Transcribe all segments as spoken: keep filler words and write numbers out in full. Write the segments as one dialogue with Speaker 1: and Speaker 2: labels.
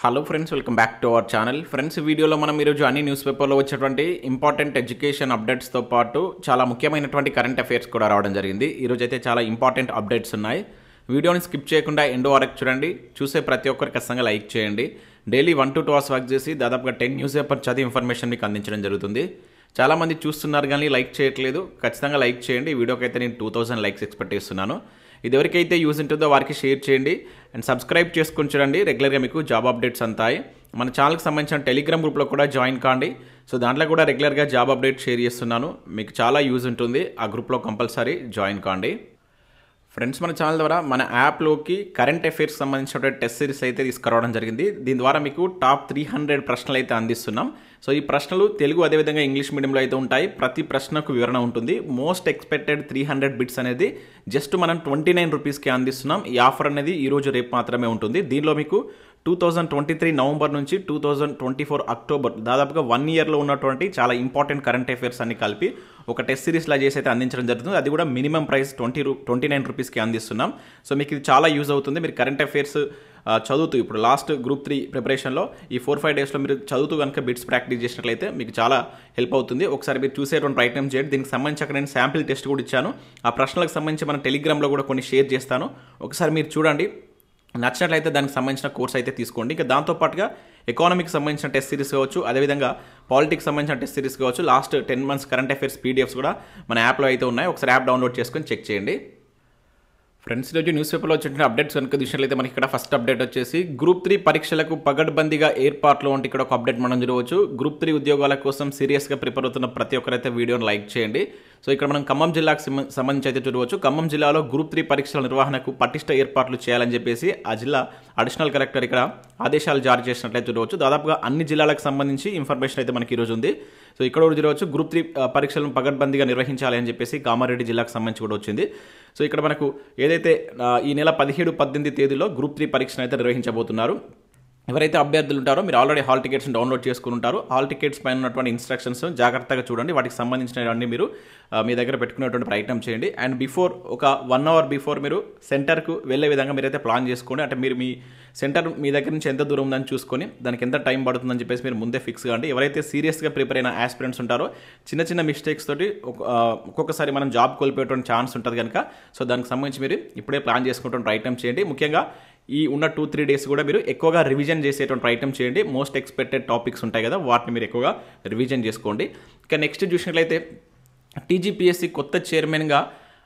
Speaker 1: Hello friends, welcome back to our channel. Friends, వీడియోలో మనం ఈరోజు అన్ని న్యూస్ పేపర్లో వచ్చేటువంటి ఇంపార్టెంట్ ఎడ్యుకేషన్ అప్డేట్స్తో పాటు చాలా ముఖ్యమైనటువంటి కరెంట్ అఫైర్స్ కూడా రావడం జరిగింది. ఈరోజు అయితే చాలా ఇంపార్టెంట్ అప్డేట్స్ ఉన్నాయి. వీడియోని స్కిప్ చేయకుండా ఎండ్ వరకు చూడండి. చూసే ప్రతి ఒక్కరు ఖచ్చితంగా లైక్ చేయండి. Daily one to two hours work చేసి దాదాపుగా టెన్ న్యూస్ పేపర్ చదివి ఇన్ఫర్మేషన్ మీకు అందించడం జరుగుతుంది. చాలామంది చూస్తున్నారు కానీ లైక్ చేయట్లేదు. ఖచ్చితంగా లైక్ చేయండి. ఈ వీడియోకి అయితే నేను టూ థౌసండ్ లైక్స్ ఎక్స్పెక్ట్ చేస్తున్నాను. ఇది ఎవరికైతే యూజ్ ఉంటుందో వారికి షేర్ చేయండి అండ్ సబ్స్క్రైబ్ చేసుకొని చూడండి. రెగ్యులర్గా మీకు జాబ్ అప్డేట్స్ అంతాయి. మన ఛానల్కి సంబంధించిన టెలిగ్రామ్ గ్రూప్లో కూడా జాయిన్ కాండి. సో దాంట్లో కూడా రెగ్యులర్గా జాబ్ అప్డేట్ షేర్ చేస్తున్నాను. మీకు చాలా యూజ్ ఉంటుంది. ఆ గ్రూప్లో కంపల్సరీ జాయిన్ కాండి. ఫ్రెండ్స్, మన ఛానల్ ద్వారా మన యాప్లోకి కరెంట్ అఫైర్స్ సంబంధించిన టెస్ట్ సిరీస్ అయితే తీసుకురావడం జరిగింది. దీని ద్వారా మీకు టాప్ త్రీ హండ్రెడ్ ప్రశ్నలు అయితే అందిస్తున్నాం. సో ఈ ప్రశ్నలు తెలుగు అదేవిధంగా ఇంగ్లీష్ మీడియంలో అయితే ఉంటాయి. ప్రతి ప్రశ్నకు వివరణ ఉంటుంది. Most expected three hundred bits అనేది జస్ట్ మనం ట్వంటీ నైన్ రూపీస్కి అందిస్తున్నాం. ఈ ఆఫర్ అనేది ఈరోజు రేపు మాత్రమే ఉంటుంది. దీనిలో మీకు two thousand twenty three November నుంచి two thousand twenty four October దాదాపుగా వన్ ఇయర్లో ఉన్నటువంటి చాలా ఇంపార్టెంట్ కరెంట్ అఫైర్స్ అన్ని కలిపి ఒక టెస్ట్ సిరీస్లా చేసి అయితే అందించడం జరుగుతుంది. అది కూడా మినిమం ప్రైస్ ట్వంటీ రూ ట్వంటీ నైన్ రూపీస్కి అందిస్తున్నాం. సో మీకు ఇది చాలా యూజ్ అవుతుంది. మీరు కరెంట్ అఫైర్స్ చదువుతూ ఇప్పుడు లాస్ట్ గ్రూప్ త్రీ ప్రిపరేషన్లో ఈ ఫోర్ ఫైవ్ డేస్లో మీరు చదువుతూ కనుక బిట్స్ ప్రాక్టీస్ చేసినట్లయితే మీకు చాలా హెల్ప్ అవుతుంది. ఒకసారి మీరు చూసేటువంటి ప్రయత్నం చేయండి. దీనికి సంబంధించి అక్కడ నేను శాంపిల్ టెస్ట్ కూడా ఇచ్చాను. ఆ ప్రశ్నలకు సంబంధించి మన టెలిగ్రామ్లో కూడా కొన్ని షేర్ చేస్తాను. ఒకసారి మీరు చూడండి. నచ్చినట్లయితే దానికి సంబంధించిన కోర్స్ అయితే తీసుకోండి. ఇంకా దాంతోపాటుగా ఎకానమీకి సంబంధించిన టెస్ట్ సిరీస్ కావచ్చు, అదేవిధంగా పాలిటిక్స్ సంబంధించిన టెస్ట్ సిరీస్ కావచ్చు, last ten months current affairs PDFs కూడా మన యాప్లో అయితే ఉన్నాయి. ఒకసారి యాప్ డౌన్లోడ్ చేసుకొని చెక్ చేయండి. ఫ్రెండ్స్, ఈరోజు న్యూస్ పేపర్లో వచ్చిన అప్డేట్స్ కనుక చూసినట్లయితే మనకి ఇక్కడ ఫస్ట్ అప్డేట్ వచ్చేసి గ్రూప్ త్రీ పరీక్షలకు పగడ్బందీగా ఏర్పాట్లు వంటి ఇక్కడ ఒక అప్డేట్ మనం చూడవచ్చు. గ్రూప్ త్రీ ఉద్యోగాల కోసం సీరియస్గా ప్రిపేర్ అవుతున్న ప్రతి ఒక్కరైతే వీడియోని లైక్ చేయండి. సో ఇక్కడ మనం ఖమ్మం జిల్లాకు సంబంధించి అయితే చూడవచ్చు. ఖమ్మం జిల్లాలో గ్రూప్ త్రీ పరీక్షల నిర్వహణకు పటిష్ట ఏర్పాట్లు చేయాలని చెప్పేసి ఆ జిల్లా అడిషనల్ కలెక్టర్ ఇక్కడ ఆదేశాలు జారీ చేసినట్లయితే చూడవచ్చు. దాదాపుగా అన్ని జిల్లాలకు సంబంధించి ఇన్ఫర్మేషన్ అయితే మనకి ఈరోజు ఉంది. సో ఇక్కడ కూడా చూడవచ్చు గ్రూప్ త్రీ పరీక్షలను పగడ్బందీగా నిర్వహించాలి అని చెప్పేసి కామారెడ్డి జిల్లాకు సంబంధించి కూడా వచ్చింది. సో ఇక్కడ మనకు ఏదైతే ఈ నెల పదిహేడు పద్దెనిమిది తేదీలో గ్రూప్ త్రీ పరీక్షను అయితే నిర్వహించబోతున్నారు. ఎవరైతే అభ్యర్థులు ఉంటారో మీరు ఆల్రెడీ హాల్ టికెట్స్ డౌన్లోడ్ చేసుకుని ఉంటారు. హాల్ టికెట్స్ పైన ఉన్నటువంటి ఇన్స్ట్రక్షన్స్ జాగ్రత్తగా చూడండి. వాటికి సంబంధించినవన్నీ మీరు మీ దగ్గర పెట్టుకునేటువంటి ప్రయత్నం చేయండి. అండ్ బిఫోర్ ఒక వన్ అవర్ బిఫోర్ మీరు సెంటర్కు వెళ్ళే విధంగా మీరైతే ప్లాన్ చేసుకోండి. అంటే మీరు మీ సెంటర్ మీ దగ్గర నుంచి ఎంత దూరం ఉందని చూసుకొని దానికి ఎంత టైం పడుతుందని చెప్పేసి మీరు ముందే ఫిక్స్ కాండి. ఎవరైతే సీరియస్గా ప్రిపేర్ అయిన ఆస్పిరెంట్స్ ఉంటారో చిన్న చిన్న మిస్టేక్స్ తోటి ఒక్కొక్కసారి మనం జాబ్ కోల్పోయేటువంటి ఛాన్స్ ఉంటుంది కనుక సో దానికి సంబంధించి మీరు ఇప్పుడే ప్లాన్ చేసుకుంటున్న ప్రయత్నం చేయండి. ముఖ్యంగా ఈ ఉన్న టూ త్రీ డేస్ కూడా మీరు ఎక్కువగా రివిజన్ చేసేటువంటి ప్రయత్నం చేయండి. మోస్ట్ ఎక్స్పెక్టెడ్ టాపిక్స్ ఉంటాయి కదా, వాటిని మీరు ఎక్కువగా రివిజన్ చేసుకోండి. ఇక నెక్స్ట్ చూసినట్లయితే టీజీపీఎస్సీ కొత్త చైర్మన్గా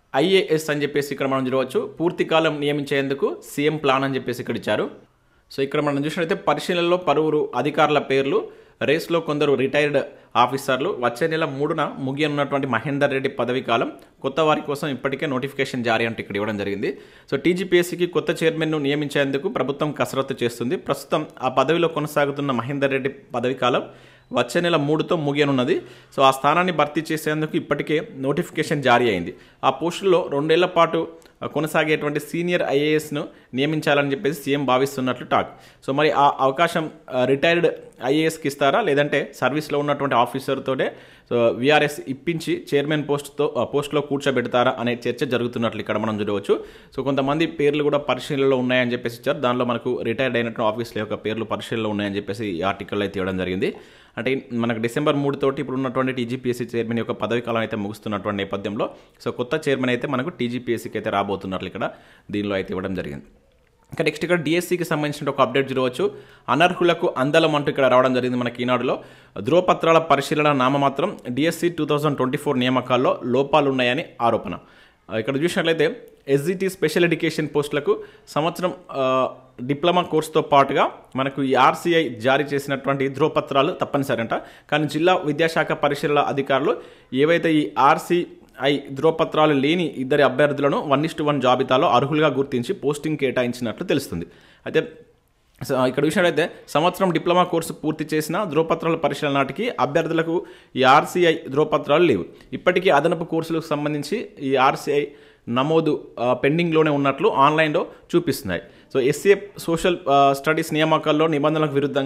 Speaker 1: ఐఏఎస్ అని చెప్పేసి ఇక్కడ మనం చూడవచ్చు. పూర్తికాలం నియమించేందుకు సీఎం ప్లాన్ అని చెప్పేసి ఇక్కడ ఇచ్చారు. సో ఇక్కడ మనం చూసినట్లయితే పరిశీలనలో పలువురు అధికారుల పేర్లు, రేస్లో కొందరు రిటైర్డ్ ఆఫీసర్లు, వచ్చే నెల మూడున ముగియనున్నటువంటి మహేందర్ రెడ్డి పదవీ కాలం, కొత్త వారి కోసం ఇప్పటికే నోటిఫికేషన్ జారీ అంటే ఇక్కడ ఇవ్వడం జరిగింది. సో టీజీపీఎస్సీకి కొత్త చైర్మన్ను నియమించేందుకు ప్రభుత్వం కసరత్తు చేస్తుంది. ప్రస్తుతం ఆ పదవిలో కొనసాగుతున్న మహేందర్ రెడ్డి పదవీ కాలం వచ్చే నెల మూడుతో ముగియనున్నది. సో ఆ స్థానాన్ని భర్తీ చేసేందుకు ఇప్పటికే నోటిఫికేషన్ జారీ అయింది. ఆ పోస్టుల్లో రెండేళ్ల పాటు కొనసాగేటువంటి సీనియర్ ఐఏఎస్ను నియమించాలని చెప్పేసి సీఎం భావిస్తున్నట్లు టాక్. సో మరి ఆ అవకాశం రిటైర్డ్ ఐఏఎస్కి ఇస్తారా, లేదంటే సర్వీస్లో ఉన్నటువంటి ఆఫీసర్తోనే సో వీఆర్ఎస్ ఇప్పించి చైర్మన్ పోస్ట్తో పోస్ట్లో కూర్చోబెడతారా అనే చర్చ జరుగుతున్నట్లు ఇక్కడ మనం చూడవచ్చు. సో కొంతమంది పేర్లు కూడా పరిశీలనలో ఉన్నాయని చెప్పేసి ఇచ్చారు. దానిలో మనకు రిటైర్డ్ అయినటువంటి ఆఫీసుల యొక్క పేర్లు పరిశీలనలో ఉన్నాయని చెప్పేసి ఈ ఆర్టికల్లో అయితే ఇవ్వడం జరిగింది. అంటే మనకు డిసెంబర్ మూడు తోటి ఇప్పుడు ఉన్నటువంటి టీజీపీఎస్సీ చైర్మన్ యొక్క పదవి కాలం అయితే ముగుస్తున్నటువంటి నేపథ్యంలో సో కొత్త చైర్మన్ అయితే మనకు టీజీపీఎస్సీకి అయితే రాబోతున్నట్లు ఇక్కడ దీనిలో అయితే ఇవ్వడం జరిగింది. ఇంకా నెక్స్ట్ ఇక్కడ డిఎస్సికి సంబంధించిన ఒక అప్డేట్ చూడవచ్చు. అనర్హులకు అందలం అంటూ ఇక్కడ రావడం జరిగింది. మనకి ఈనాడులో ధృవపత్రాల పరిశీలన నామమాత్రం DSC two thousand twenty four నియామకాల్లో లోపాలు ఉన్నాయని ఆరోపణ. ఇక్కడ చూసినట్లయితే ఎస్జిటి స్పెషల్ ఎడ్యుకేషన్ పోస్టులకు సంవత్సరం డిప్లొమా కోర్సుతో పాటుగా మనకు ఈ ఆర్సీఐ జారీ చేసినటువంటి ధృవపత్రాలు తప్పనిసరి అంట. కానీ జిల్లా విద్యాశాఖ పరిశీలన అధికారులు ఏవైతే ఈ ఆర్సీ ఐ ధృవపత్రాలు లేని ఇద్దరి అభ్యర్థులను వన్ ఇస్టు వన్ జాబితాలో అర్హులుగా గుర్తించి పోస్టింగ్ కేటాయించినట్లు తెలుస్తుంది. అయితే ఇక్కడ చూసినట్లయితే సంవత్సరం డిప్లొమా కోర్సు పూర్తి చేసిన ధృవపత్రాల పరిశీలన నాటికి అభ్యర్థులకు ఈ ఆర్సీఐ ధృవపత్రాలు లేవు. ఇప్పటికీ అదనపు కోర్సులకు సంబంధించి ఈ ఆర్సీఐ నమోదు పెండింగ్లోనే ఉన్నట్లు ఆన్లైన్లో చూపిస్తున్నాయి. సో ఎస్సీఏ సోషల్ స్టడీస్ నియామకాల్లో నిబంధనలకు విరుద్ధంగా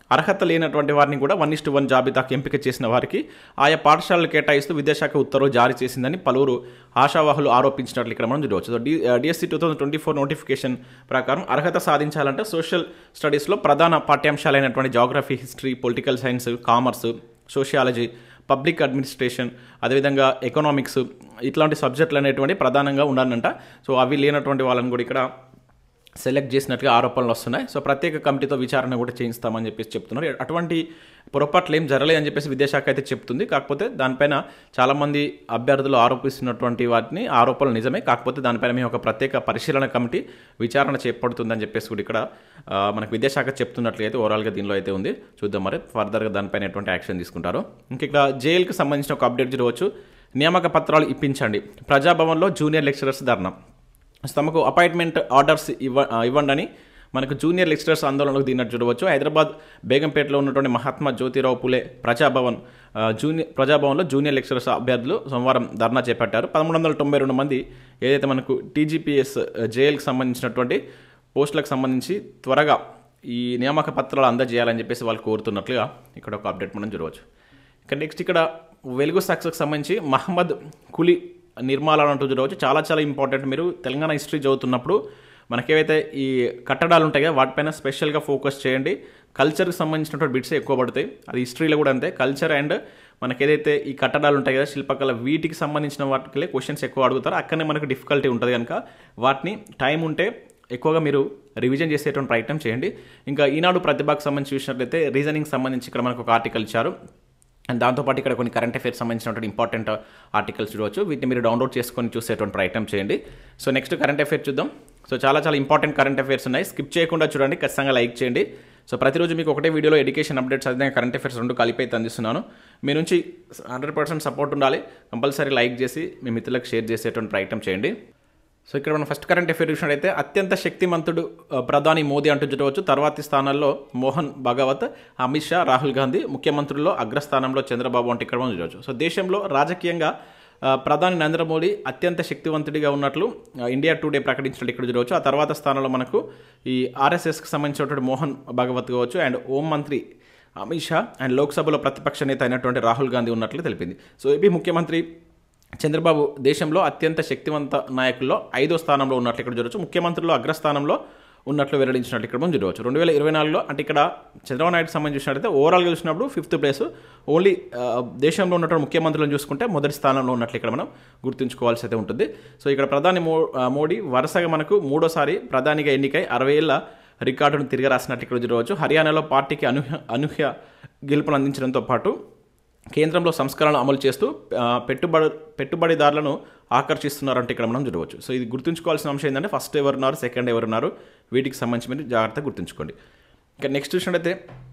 Speaker 1: అర్హత లేనటువంటి వారిని కూడా వన్ ఇస్టు వన్ జాబితాకు ఎంపిక చేసిన వారికి ఆయా పాఠశాలలు కేటాయిస్తూ విద్యాశాఖ ఉత్తర్వులు జారీ చేసిందని పలువురు ఆశావాహులు ఆరోపించినట్లు ఇక్కడ మనం చూడవచ్చు. So D DSC two thousand twenty four notification ప్రకారం అర్హత సాధించాలంటే సోషల్ స్టడీస్లో ప్రధాన పాఠ్యాంశాలైనటువంటి geography, history, political science, commerce, sociology, public administration, అదేవిధంగా ఎకనామిక్స్ ఇట్లాంటి సబ్జెక్టులు అనేటువంటి ప్రధానంగా ఉండాలంట. సో అవి లేనటువంటి వాళ్ళని కూడా ఇక్కడ సెలెక్ట్ చేసినట్టుగా ఆరోపణలు వస్తున్నాయి. సో ప్రత్యేక కమిటీతో విచారణ కూడా చేయిస్తామని చెప్పేసి చెప్తున్నారు. అటువంటి పొరపాట్లు ఏం జరగలేదని చెప్పేసి విద్యాశాఖ అయితే చెప్తుంది. కాకపోతే దానిపైన చాలామంది అభ్యర్థులు ఆరోపిస్తున్నటువంటి వాటిని ఆరోపణలు నిజమే, కాకపోతే దానిపైన మేము ఒక ప్రత్యేక పరిశీలన కమిటీ విచారణ చేపడుతుందని చెప్పేసి కూడా ఇక్కడ మనకు విద్యాశాఖ చెప్తున్నట్లయితే ఓవరాల్గా దీనిలో అయితే ఉంది. చూద్దాం మరి ఫర్దర్గా దానిపైన ఎటువంటి యాక్షన్ తీసుకుంటారు. ఇంక ఇక్కడ జేఎల్కి సంబంధించిన ఒక అప్డేట్ చూడవచ్చు. నియామక పత్రాలు ఇప్పించండి, ప్రజాభవన్లో జూనియర్ లెక్చరర్స్ ధర్నా. తమకు అపాయింట్మెంట్ ఆర్డర్స్ ఇవ్వ ఇవ్వండి అని మనకు జూనియర్ లెక్చరర్స్ ఆందోళనకు దిగినట్టు చూడవచ్చు. హైదరాబాద్ బేగంపేటలో ఉన్నటువంటి మహాత్మా జ్యోతిరావు పులే ప్రజాభవన్ జూనియర్ ప్రజాభవన్లో జూనియర్ లెక్చరర్స్ అభ్యర్థులు సోమవారం ధర్నా చేపట్టారు. పదమూడు వందల తొంభై రెండు మంది ఏదైతే మనకు టీజీపీఎస్ జేఎల్కి సంబంధించినటువంటి పోస్టులకు సంబంధించి త్వరగా ఈ నియామక పత్రాలు అందజేయాలని చెప్పేసి వాళ్ళు కోరుతున్నట్లుగా ఇక్కడ ఒక అప్డేట్ మనం చూడవచ్చు. ఇక నెక్స్ట్ ఇక్కడ వెలుగు సక్సెస్కి సంబంధించి మహమ్మద్ కులీ నిర్మాణాలు అంటూ చూడవచ్చు. చాలా చాలా ఇంపార్టెంట్. మీరు తెలంగాణ హిస్టరీ చదువుతున్నప్పుడు మనకేవైతే ఈ కట్టడాలు ఉంటాయో వాటిపైన స్పెషల్గా ఫోకస్ చేయండి. కల్చర్కి సంబంధించినటువంటి బిట్స్ ఎక్కువ పడతాయి. అది హిస్టరీలో కూడా అంతే. కల్చర్ అండ్ మనకి ఏదైతే ఈ కట్టడాలు ఉంటాయి కదా శిల్పకళ, వీటికి సంబంధించిన వాటికి క్వశ్చన్స్ ఎక్కువ అడుగుతారు. అక్కడనే మనకు డిఫికల్టీ ఉంటుంది కనుక వాటిని టైం ఉంటే ఎక్కువగా మీరు రివిజన్ చేసేటువంటి ప్రయత్నం చేయండి. ఇంకా ఈనాడు ప్రతిభకు సంబంధించి చూసినట్లయితే రీజనింగ్ సంబంధించి ఇక్కడ మనకు ఒక ఆర్టికల్ ఇచ్చారు. అండ్ దాంతోపాటు ఇక్కడ కొన్ని కరెంట్ అఫైర్స్ సంబంధించినటువంటి ఇంపార్టెంట్ ఆర్టికల్స్ చూడవచ్చు. వీటిని మీరు డౌన్లోడ్ చేసుకొని చూసేటువంటి ప్రయత్నం చేయండి. సో నెక్స్ట్ కరెంట్ అఫైర్స్ చూద్దాం. సో చాలా చాలా ఇంపార్టెంట్ కరెంట్ అఫైర్స్ ఉన్నాయి. స్కిప్ చేయకుండా చూడండి, ఖచ్చితంగా లైక్ చేయండి. సో ప్రతిరోజు మీకు ఒకటే వీడియోలో ఎడ్యుకేషన్ అప్డేట్స్ అదే కరెంట్ అఫైర్స్ రెండు కలిపి అయితే అందిస్తున్నాను. మీ నుంచి హండ్రెడ్ పర్సెంట్ సపోర్ట్ ఉండాలి. కంపల్సరీ లైక్ చేసి మీ మిత్రులకు షేర్ చేసేటువంటి ప్రయత్నం చేయండి. సో ఇక్కడ మనం ఫస్ట్ కరెంట్ అఫైర్ చూసినట్టయితే అత్యంత శక్తిమంతుడు ప్రధాని మోదీ అంటూ చూడవచ్చు. తర్వాతి స్థానాల్లో మోహన్ భగవత్, అమిత్ షా, రాహుల్ గాంధీ, ముఖ్యమంత్రుల్లో అగ్రస్థానంలో చంద్రబాబు అంటే ఇక్కడ మనం చూడవచ్చు. సో దేశంలో రాజకీయంగా ప్రధాని నరేంద్ర మోడీ అత్యంత శక్తివంతుడిగా ఉన్నట్లు ఇండియా టుడే ప్రకటించినట్టు ఇక్కడ చూడవచ్చు. ఆ తర్వాత స్థానంలో మనకు ఈ ఆర్ఎస్ఎస్కి సంబంధించినటువంటి మోహన్ భగవత్ కావచ్చు, అండ్ హోం మంత్రి అమిత్ షా, అండ్ లోక్సభలో ప్రతిపక్ష నేత అయినటువంటి రాహుల్ గాంధీ ఉన్నట్లు తెలిపింది. సో ఏపీ ముఖ్యమంత్రి చంద్రబాబు దేశంలో అత్యంత శక్తివంత నాయకుల్లో ఐదో స్థానంలో ఉన్నట్లు ఇక్కడ చూడవచ్చు. ముఖ్యమంత్రుల్లో అగ్రస్థానంలో ఉన్నట్లు వెల్లడించినట్లు ఇక్కడ మనం చూడవచ్చు. రెండు వేల ఇరవై నాలుగులో అంటే ఇక్కడ చంద్రబాబు నాయుడుకి సంబంధించి చూసినట్లయితే ఓవరాల్గా చూసినప్పుడు ఫిఫ్త్ ప్లేస్. ఓన్లీ దేశంలో ఉన్నటువంటి ముఖ్యమంత్రులను చూసుకుంటే మొదటి స్థానంలో ఉన్నట్లు ఇక్కడ మనం గుర్తుంచుకోవాల్సి అయితే ఉంటుంది. సో ఇక్కడ ప్రధాని మో మోడీ వరుసగా మనకు మూడోసారి ప్రధానిగా ఎన్నికై అరవై ఏళ్ళ రికార్డును తిరిగి రాసినట్లు ఇక్కడ చూడవచ్చు. హర్యానాలో పార్టీకి అనూహ్య అనూహ్య గెలుపును అందించడంతో పాటు కేంద్రంలో సంస్కరణలు అమలు చేస్తూ పెట్టుబడి పెట్టుబడిదారులను ఆకర్షిస్తున్నారంటే ఇక్కడ మనం చూడవచ్చు. సో ఇది గుర్తుంచుకోవాల్సిన అంశం ఏంటంటే ఫస్ట్ ఎవరున్నారు, సెకండ్ ఎవరున్నారు, వీటికి సంబంధించి మీరు జాగ్రత్తగా గుర్తుంచుకోండి. ఇంకా నెక్స్ట్ చూసినట్టయితే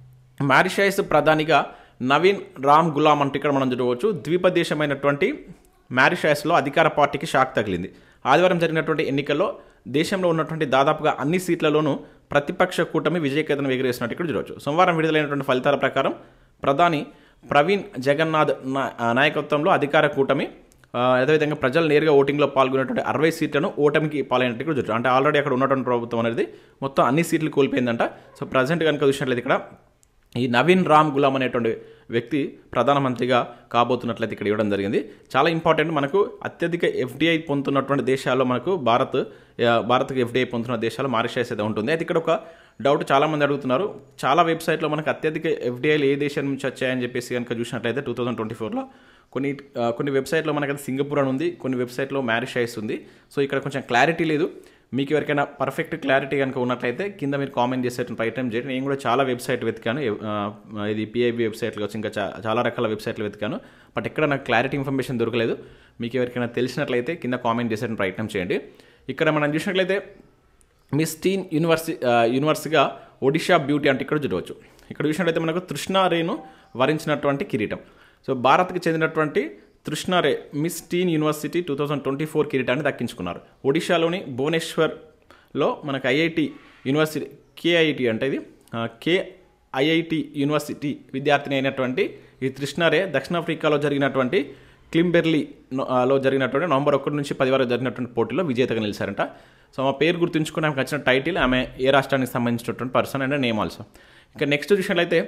Speaker 1: మారిషస్ ప్రధానిగా నవీన్ రామ్ గులాం అంటే ఇక్కడ మనం చూడవచ్చు. ద్వీపదేశమైనటువంటి మారిషస్లో అధికార పార్టీకి షాక్ తగిలింది. ఆదివారం జరిగినటువంటి ఎన్నికల్లో దేశంలో ఉన్నటువంటి దాదాపుగా అన్ని సీట్లలోనూ ప్రతిపక్ష కూటమి విజయకేతనం ఎగురేసినట్టు ఇక్కడ చూడవచ్చు. సోమవారం విడుదలైనటువంటి ఫలితాల ప్రకారం ప్రధాని ప్రవీణ్ జగన్నాథ్ నాయకత్వంలో అధికార కూటమి అదేవిధంగా ప్రజలు నేరుగా ఓటింగ్లో పాల్గొనేటువంటి అరవై సీట్లను ఓటమికి పాలైనట్టు కూడా చూడవచ్చు. అంటే ఆల్రెడీ అక్కడ ఉన్నటువంటి ప్రభుత్వం అనేది మొత్తం అన్ని సీట్లు కోల్పోయిందంట. సో ప్రజెంట్ కనుక చూసినట్లయితే ఇక్కడ ఈ నవీన్ రామ్ గులాం అనేటువంటి వ్యక్తి ప్రధానమంత్రిగా కాబోతున్నట్లయితే ఇక్కడ ఇవ్వడం జరిగింది. చాలా ఇంపార్టెంట్. మనకు అత్యధిక ఎఫ్డిఐ పొందుతున్నటువంటి దేశాల్లో మనకు భారత్ భారత్కి ఎఫ్డిఐ పొందుతున్న దేశాలు మారిషస్ అయితే ఉంటుంది. అయితే ఇక్కడ ఒక డౌట్ చాలామంది అడుగుతున్నారు. చాలా వెబ్సైట్లో మనకు అత్యధిక ఎఫ్డిఐలు ఏ దేశం నుంచి వచ్చాయని చెప్పేసి కనుక చూసినట్లయితే టూ థౌసండ్ ట్వంటీ ఫోర్లో కొన్ని కొన్ని వెబ్సైట్లో మనకి అది సింగపూర్ అని ఉంది, కొన్ని వెబ్సైట్లో మారిషస్ ఉంది. సో ఇక్కడ కొంచెం క్లారిటీ లేదు. మీకు ఎవరికైనా పర్ఫెక్ట్ క్లారిటీ కనుక ఉన్నట్లయితే కింద మీరు కామెంట్ చేసేటువంటి ప్రయత్నం చేయండి. నేను కూడా చాలా వెబ్సైట్ వెతికాను, ఇది పిఐబి వెబ్సైట్లు వచ్చి ఇంకా చాలా రకాల వెబ్సైట్లు వెతికాను, బట్ ఎక్కడ నాకు క్లారిటీ ఇన్ఫర్మేషన్ దొరకలేదు. మీకు ఎవరికైనా తెలిసినట్లయితే కింద కామెంట్ చేసేటువంటి ప్రయత్నం చేయండి. ఇక్కడ మనం చూసినట్లయితే మిస్ టీన్ యూనివర్సి యూనివర్స్గా ఒడిషా బ్యూటీ అంటే ఇక్కడ చూడవచ్చు. ఇక్కడ చూసినట్లయితే మనకు తృష్ణారేను వరించినటువంటి కిరీటం. సో భారత్కి చెందినటువంటి Trishna Ray miss teen university two thousand twenty four కిరీటాన్ని దక్కించుకున్నారు. ఒడిషాలోని భువనేశ్వర్లో మనకు ఐఐటి యూనివర్సిటీ కేఐటి అంటే ఇది కేఐఐటి యూనివర్సిటీ విద్యార్థిని అయినటువంటి ఈ తృష్ణారే దక్షిణాఫ్రికాలో జరిగినటువంటి క్లింబెర్లీలో జరిగినటువంటి నవంబర్ ఒకటి నుంచి పది వరకు జరిగినటువంటి పోటీలో విజేతగా నిలిచారంట. సో మా పేరు గుర్తుంచుకుని ఆమెకు వచ్చిన టైటిల్, ఆమె ఏ రాష్ట్రానికి సంబంధించినటువంటి పర్సన్ అండ్ నేమ్ ఆల్సో. ఇక నెక్స్ట్ చూసినట్లయితే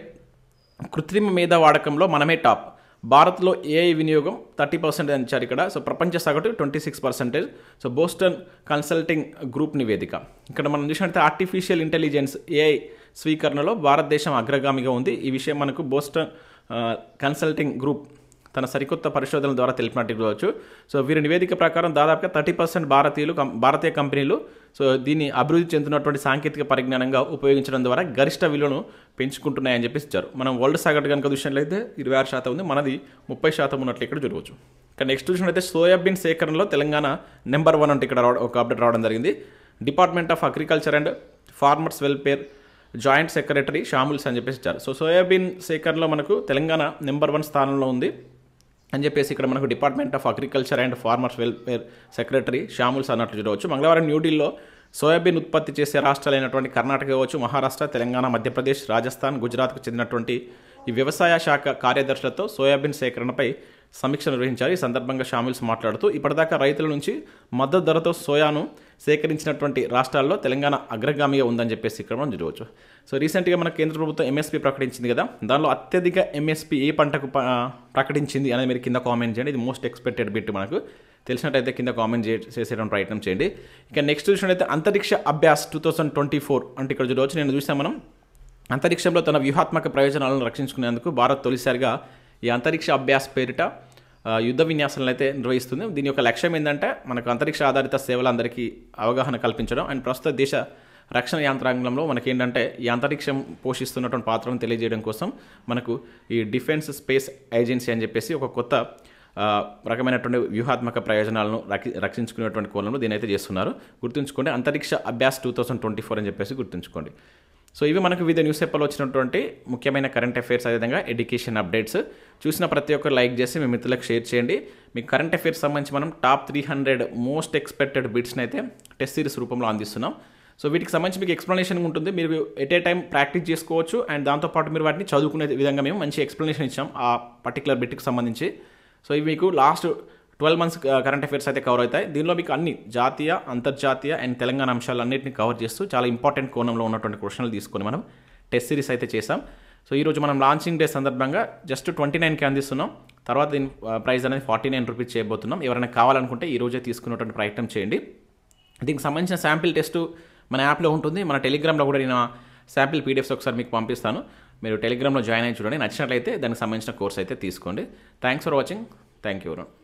Speaker 1: కృత్రిమ మేధ వాడకంలో మనమే టాప్. భారత్లో ఏఐ వినియోగం థర్టీ పర్సెంట్ అని ఇచ్చారు ఇక్కడ. సో ప్రపంచ సగటు twenty six percentage. So Boston Consulting Group నివేదిక. ఇక్కడ మనం చూసినట్లయితే ఆర్టిఫిషియల్ ఇంటెలిజెన్స్ ఏఐ స్వీకరణలో భారతదేశం అగ్రగామిగా ఉంది. ఈ విషయం మనకు బోస్టన్ కన్సల్టింగ్ గ్రూప్ తన సరికొత్త పరిశోధనల ద్వారా తెలిపినట్టు చూడవచ్చు. సో వీరి నివేదిక ప్రకారం దాదాపుగా థర్టీ పర్సెంట్ భారతీయులు భారతీయ కంపెనీలు సో దీన్ని అభివృద్ధి చెందుతున్నటువంటి సాంకేతిక పరిజ్ఞానంగా ఉపయోగించడం ద్వారా గరిష్ట విలువను పెంచుకుంటున్నాయని చెప్పి ఇచ్చారు. మనం వరల్డ్ సగటు కనుక చూసినట్లయితే ఇరవై ఆరు శాతం ఉంది, మనది ముప్పై శాతం ఉన్నట్లు ఇక్కడ చూడవచ్చు. ఇక నెక్స్ట్ చూసినట్లయితే సోయాబీన్ సేకరణలో తెలంగాణ నెంబర్ వన్ అంటే ఇక్కడ ఒక అప్డేట్ రావడం జరిగింది. Department of agriculture and farmers welfare joint secretary షాముల్స్ అని చెప్పేసి ఇచ్చారు. సో సోయాబీన్ సేకరణలో మనకు తెలంగాణ నెంబర్ వన్ స్థానంలో ఉంది అని చెప్పేసి ఇక్కడ మనకు department of agriculture and farmers welfare secretary షాముల్స్ అన్నట్లు చూడవచ్చు. మంగళవారం న్యూఢిల్లీలో సోయాబీన్ ఉత్పత్తి చేసే రాష్ట్రాలైనటువంటి కర్ణాటక కావచ్చు, మహారాష్ట్ర, తెలంగాణ, మధ్యప్రదేశ్, రాజస్థాన్, గుజరాత్కు చెందినటువంటి ఈ వ్యవసాయ శాఖ కార్యదర్శులతో సోయాబీన్ సేకరణపై సమీక్ష నిర్వహించారు. ఈ సందర్భంగా షామిల్స్ మాట్లాడుతూ ఇప్పటిదాకా రైతుల నుంచి మద్దతు ధరతో సోయాను సేకరించినటువంటి రాష్ట్రాల్లో తెలంగాణ అగ్రగామిగా ఉందని చెప్పేసి ఇక్కడ మనం చూడవచ్చు. సో రీసెంట్గా మన కేంద్ర ప్రభుత్వం ఎంఎస్పీ ప్రకటించింది కదా, దానిలో అత్యధిక ఎంఎస్పీ ఏ పంటకు ప్రకటించింది అనేది మీరు కింద కామెంట్ చేయండి. ఇది మోస్ట్ ఎక్స్పెక్టెడ్ బిట్ మనకు తెలిసినట్టయితే కింద కామెంట్ చేసేయడం ప్రయత్నం చేయండి. ఇక నెక్స్ట్ చూసినట్టయితే Antariksha Abhyas two thousand twenty four అంటే ఇక్కడ చూడవచ్చు. నేను చూసాం మనం అంతరిక్షంలో తన వ్యూహాత్మక ప్రయోజనాలను రక్షించుకునేందుకు భారత్ తొలిసారిగా ఈ అంతరిక్ష అభ్యాస్ పేరిట యుద్ధ విన్యాసాలను అయితే నిర్వహిస్తుంది. దీని యొక్క లక్ష్యం ఏంటంటే మనకు అంతరిక్ష ఆధారిత సేవలందరికీ అవగాహన కల్పించడం అండ్ ప్రస్తుత దేశ రక్షణ యంత్రాంగంలో మనకేంటంటే ఈ అంతరిక్షం పోషిస్తున్నటువంటి పాత్రను తెలియజేయడం కోసం మనకు ఈ డిఫెన్స్ స్పేస్ ఏజెన్సీ అని చెప్పేసి ఒక కొత్త రకమైనటువంటి వ్యూహాత్మక ప్రయోజనాలను రక్షించుకునేటువంటి కోణంలో దీని అయితే చేస్తున్నారు. గుర్తుంచుకోండి, Antariksha Abhyas two thousand twenty four అని చెప్పేసి గుర్తుంచుకోండి. సో ఇవి మనకు వివిధ న్యూస్ పేపర్లో వచ్చినటువంటి ముఖ్యమైన కరెంట్ అఫైర్స్, అదేవిధంగా ఎడ్యుకేషన్ అప్డేట్స్. చూసిన ప్రతి ఒక్కరు లైక్ చేసి మీ మిత్రులకు షేర్ చేయండి. మీకు కరెంట్ అఫైర్స్ సంబంధించి మనం top three hundred most expected బిట్స్ని అయితే టెస్ట్ సిరీస్ రూపంలో అందిస్తున్నాం. సో వీటికి సంబంధించి మీకు ఎక్స్ప్లెనేషన్ ఉంటుంది, మీరు ఎట్ ఏ టైం ప్రాక్టీస్ చేసుకోవచ్చు. అండ్ దాంతోపాటు మీరు వాటిని చదువుకునే విధంగా మేము మంచి ఎక్స్ప్లెనేషన్ ఇచ్చాం ఆ పర్టికులర్ బిట్కి సంబంధించి. సో ఇవి మీకు last twelve months current affairs అయితే కవర్ అవుతాయి. దీనిలో మీకు అన్ని జాతీయ, అంతర్జాతీయ అండ్ తెలంగాణ అంశాలన్నింటినీ కవర్ చేస్తూ చాలా ఇంపార్టెంట్ కోణంలో ఉన్నటువంటి క్వశ్చన్లు తీసుకొని మనం టెస్ట్ సిరీస్ అయితే చేసాం. సో ఈరోజు మనం లాంచింగ్ డే సందర్భంగా జస్ట్ ట్వంటీ నైన్కి అందిస్తున్నాం. తర్వాత దీని ప్రైస్ అనేది ఫార్టీ నైన్ రూపీస్ చేయబోతున్నాం. ఎవరైనా కావాలనుకుంటే ఈ రోజే తీసుకున్నటువంటి ప్రయత్నం చేయండి. దీనికి సంబంధించిన శాంపిల్ టెస్ట్ మన యాప్లో ఉంటుంది. మన టెలిగ్రామ్లో కూడా నేను శాంపిల్ పీడిఎఫ్స్ ఒకసారి మీకు పంపిస్తాను. మీరు టెలిగ్రామ్లో జాయిన్ అయ్యి చూడండి. నచ్చినట్లయితే దానికి సంబంధించిన కోర్స్ అయితే తీసుకోండి. Thanks for watching. Thank you.